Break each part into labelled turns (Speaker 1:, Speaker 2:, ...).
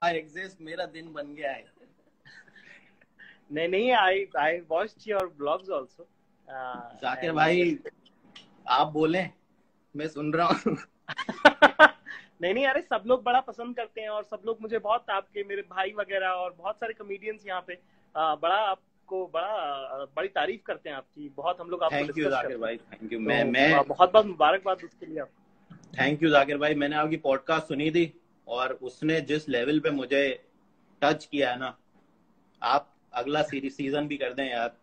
Speaker 1: I exist, मेरा दिन बन गया है।
Speaker 2: नहीं, I watched your blogs also.
Speaker 1: Zakir भाई आप बोले, मैं सुन रहा हूँ।
Speaker 2: नहीं, अरे सब लोग बड़ा पसंद करते हैं और सब लोग मुझे बहुत, आपके मेरे भाई वगैरह और बहुत सारे कॉमेडियंस यहाँ पे बड़ा आपको बड़ी तारीफ करते हैं आपकी, बहुत हम लोग आपको
Speaker 1: थैंक यू
Speaker 2: डिस्कस
Speaker 1: जाकिर
Speaker 2: करते हैं।
Speaker 1: भाई, थैंक यू।
Speaker 2: तो
Speaker 1: मैं
Speaker 2: बहुत बहुत मुबारकबाद उसके लिए आपको।
Speaker 1: थैंक यू जाकिर भाई, मैंने आपकी पॉडकास्ट सुनी थी और उसने जिस लेवल पे मुझे टच किया है ना, आप अगला सीजन भी कर दें यार।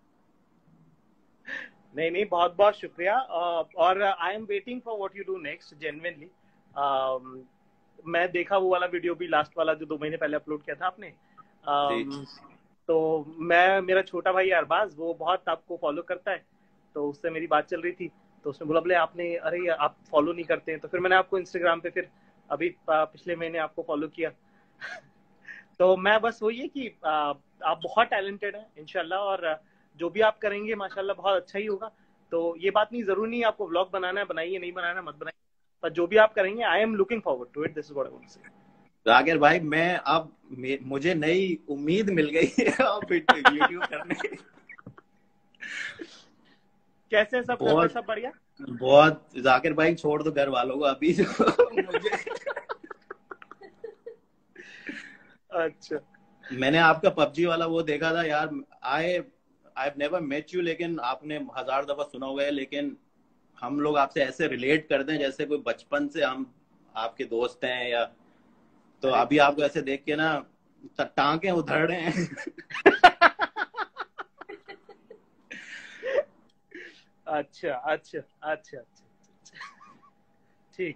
Speaker 2: नहीं, बहुत बहुत शुक्रिया। और I am waiting for what you do next, genuinely. मैं देखा वो वाला वीडियो भी, लास्ट वाला जो 2 महीने पहले अपलोड किया था आपने।
Speaker 1: जी
Speaker 2: तो मेरा छोटा भाई अरबाज, वो बहुत आपको फॉलो करता है, तो उससे मेरी बात चल रही थी। तो उसने बोला, बोले आपने, अरे आप फॉलो नहीं करते हैं। तो फिर मैंने आपको इंस्टाग्राम पे फिर अभी पिछले महीने आपको फॉलो किया। तो मैं बस वही है कि आप बहुत टैलेंटेड हैं इंशाल्लाह, और जो भी आप करेंगे माशाल्लाह बहुत अच्छा ही होगा। तो ये बात नहीं, जरूरी नहीं आपको व्लॉग बनाना है, बनाइए, नहीं बनाना मत बनाइए, पर जो भी आप करेंगे I am looking forward to it, this is what I want to say.
Speaker 1: Zakir भाई, मैं अब मुझे नई उम्मीद मिल गई है अब यूट्यूब करने की।
Speaker 2: कैसे सब घर पे
Speaker 1: बहुत
Speaker 2: सब बढ़िया?
Speaker 1: बहुत जाकिर भाई, छोड़ दो घर वालों को अभी जो मुझे
Speaker 2: अच्छा,
Speaker 1: मैंने आपका पबजी वाला वो देखा था यार। I I never met you, लेकिन आपने 1000 दफा सुना हुआ है, लेकिन हम लोग आपसे ऐसे रिलेट करते हैं जैसे कोई बचपन से हम आपके दोस्त हैं या। तो
Speaker 2: अरे
Speaker 1: अभी आपको ऐसे देख के ना टांके उधड़ रहे हैं।
Speaker 2: अच्छा अच्छा अच्छा अच्छा, ठीक।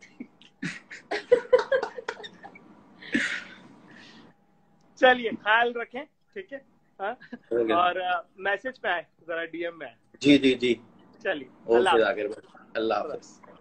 Speaker 2: चलिए, ख्याल रखें, ठीक है। हाँ, और मैसेज पे आए, जरा डीएम में आए।
Speaker 1: जी जी जी।
Speaker 2: चलिए, अल्लाह
Speaker 1: ओके
Speaker 2: हाफिज।
Speaker 1: जाकिर भाई, अल्लाह हाफिज।